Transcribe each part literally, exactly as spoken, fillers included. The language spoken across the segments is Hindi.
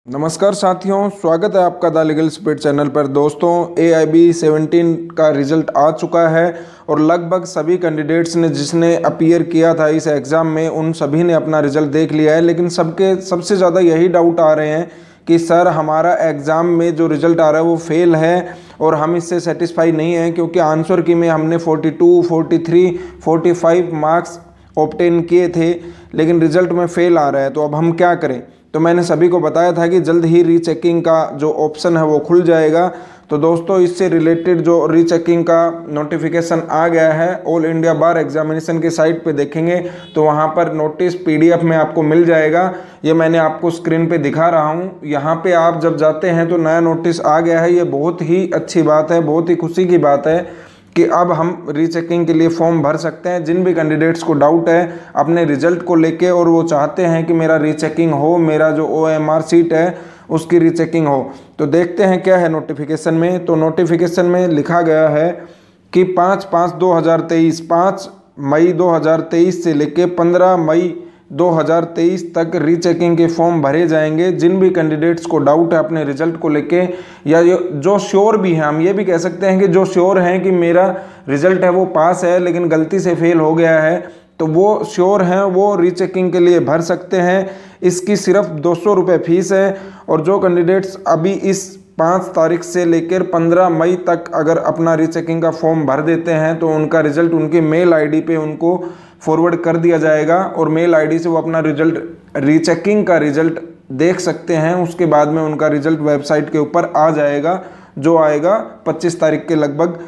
नमस्कार साथियों, स्वागत है आपका द लीगल स्पीड चैनल पर। दोस्तों, ए आई बी सेवनटीन का रिज़ल्ट आ चुका है और लगभग सभी कैंडिडेट्स ने जिसने अपीयर किया था इस एग्ज़ाम में उन सभी ने अपना रिज़ल्ट देख लिया है। लेकिन सबके सबसे ज़्यादा यही डाउट आ रहे हैं कि सर हमारा एग्ज़ाम में जो रिज़ल्ट आ रहा है वो फेल है और हम इससे सेटिस्फाई नहीं हैं, क्योंकि आंसर की में हमने forty two, forty three, forty five marks obtain किए थे लेकिन रिज़ल्ट में फेल आ रहा है, तो अब हम क्या करें। तो मैंने सभी को बताया था कि जल्द ही रीचेकिंग का जो ऑप्शन है वो खुल जाएगा। तो दोस्तों, इससे रिलेटेड जो रीचेकिंग का नोटिफिकेशन आ गया है ऑल इंडिया बार एग्जामिनेशन के साइट पे देखेंगे तो वहाँ पर नोटिस पीडीएफ में आपको मिल जाएगा। ये मैंने आपको स्क्रीन पे दिखा रहा हूँ। यहाँ पे आप जब जाते हैं तो नया नोटिस आ गया है। ये बहुत ही अच्छी बात है, बहुत ही खुशी की बात है कि अब हम रीचेकिंग के लिए फॉर्म भर सकते हैं। जिन भी कैंडिडेट्स को डाउट है अपने रिजल्ट को लेके और वो चाहते हैं कि मेरा रीचेकिंग हो, मेरा जो ओ एम आर सीट है उसकी रीचेकिंग हो, तो देखते हैं क्या है नोटिफिकेशन में। तो नोटिफिकेशन में लिखा गया है कि पाँच पाँच दो हज़ार तेईस पाँच मई दो हज़ार तेईस से लेके पंद्रह मई दो हज़ार तेईस तक रीचेकिंग के फॉर्म भरे जाएंगे। जिन भी कैंडिडेट्स को डाउट है अपने रिजल्ट को लेके, या जो श्योर भी हैं, हम ये भी कह सकते हैं कि जो श्योर हैं कि मेरा रिजल्ट है वो पास है लेकिन गलती से फेल हो गया है, तो वो श्योर हैं, वो रीचेकिंग के लिए भर सकते हैं। इसकी सिर्फ दो सौ रुपये फीस है। और जो कैंडिडेट्स अभी इस पाँच तारीख से लेकर पंद्रह मई तक अगर अपना रीचेकिंग का फॉर्म भर देते हैं तो उनका रिजल्ट उनके मेल आईडी पे उनको फॉरवर्ड कर दिया जाएगा और मेल आईडी से वो अपना रिजल्ट रीचेकिंग का रिजल्ट देख सकते हैं। उसके बाद में उनका रिजल्ट वेबसाइट के ऊपर आ जाएगा, जो आएगा पच्चीस तारीख के लगभग,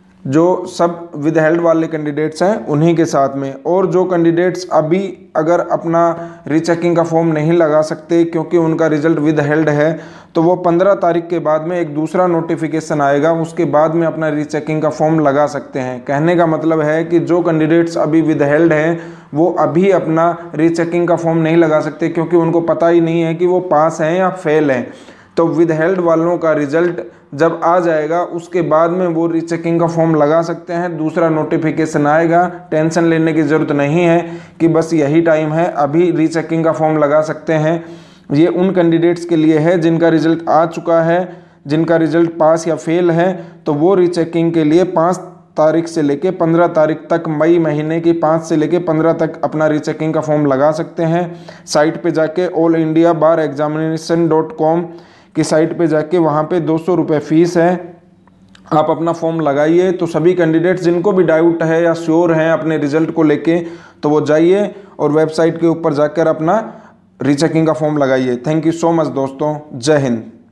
जो सब विद हेल्ड वाले कैंडिडेट्स हैं उन्हीं के साथ में। और जो कैंडिडेट्स अभी अगर अपना रीचेकिंग का फॉर्म नहीं लगा सकते क्योंकि उनका रिजल्ट विद हेल्ड है, तो वो पंद्रह तारीख के बाद में एक दूसरा नोटिफिकेशन आएगा, उसके बाद में अपना रीचेकिंग का फॉर्म लगा सकते हैं। कहने का मतलब है कि जो कैंडिडेट्स अभी विद हेल्ड हैं वो अभी अपना रीचेकिंग का फॉर्म नहीं लगा सकते क्योंकि उनको पता ही नहीं है कि वो पास हैं या फेल हैं। तो विद हेल्ड वालों का रिजल्ट जब आ जाएगा उसके बाद में वो रीचेकिंग का फॉर्म लगा सकते हैं। दूसरा नोटिफिकेशन आएगा, टेंशन लेने की ज़रूरत नहीं है कि बस यही टाइम है, अभी रीचेकिंग का फॉर्म लगा सकते हैं। ये उन कैंडिडेट्स के लिए है जिनका रिजल्ट आ चुका है, जिनका रिजल्ट पास या फेल है, तो वो रीचेकिंग के लिए पाँच तारीख से लेके पंद्रह तारीख तक, मई महीने की पाँच से लेके पंद्रह तक अपना रीचेकिंग का फॉर्म लगा सकते हैं। साइट पे जाके all India bar examination dot com की साइट पे जाके वहाँ पे दो सौ रुपये फ़ीस है, आप अपना फॉर्म लगाइए। तो सभी कैंडिडेट्स जिनको भी डाउट है या श्योर हैं अपने रिजल्ट को लेके, तो वो जाइए और वेबसाइट के ऊपर जाकर अपना रीचेकिंग का फॉर्म लगाइए। थैंक यू सो मच दोस्तों, जय हिंद।